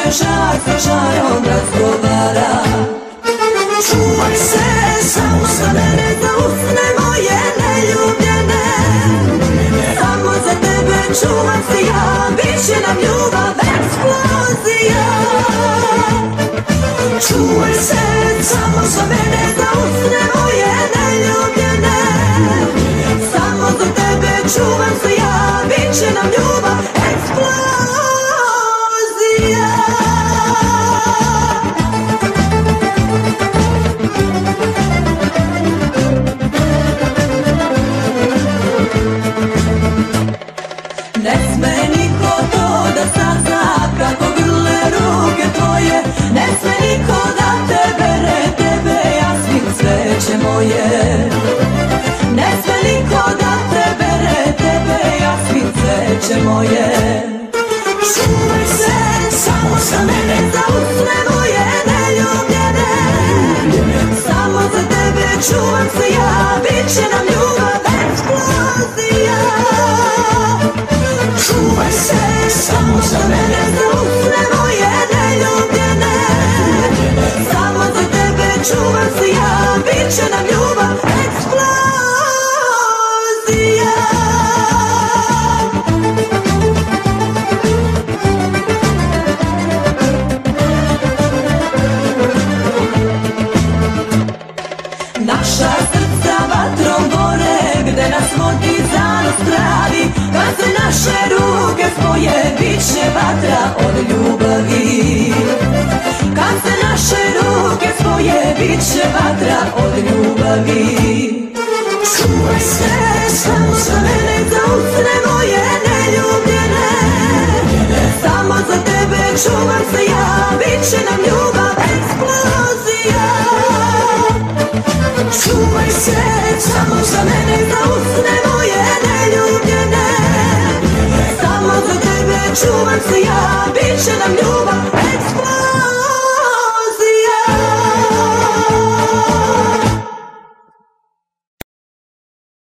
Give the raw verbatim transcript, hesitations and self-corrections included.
žar sa žarom razgovara. Čuvaj se samo za mene, za usne moje neljubljene. Samo za tebe čuvam se ja, bit će nam ljubav eksplozija. Čuvaj se samo za mene, za usne moje neljubljene. Samo za tebe čuvam se ja, bit će nam ljubav eksplozija. Ne sme niko to da sazna kako grle ruke tvoje. Ne sme niko da te bere, tebe Jasmin cveće moje. Ne sme niko da te bere, tebe Jasmin cveće moje. Čuvaj se samo za mene, za usne moje neljubljene. Samo za tebe čuvam se ja, bit će nam ljubav eksplozija. Čuvaj se samo za mene, za usne moje neljubljene. Samo za tebe čuvam se ja, bit će nam ljubav eksplozija. Naša srca vatrom gore, gde nas vodi zanos pravi. Kad se naše ruke spoje, bit će vatra od ljubavi. Kad se naše ruke spoje, bit će vatra od ljubavi. Čuvaj se samo za mene, za usne moje neljubljene. Samo za tebe čuvam se ja, bit će nam ljubav eksplozija. Čuvaj se samo za mene, za usne moje neljubljene. Samo za tebe čuvam se ja, bit će nam ljubav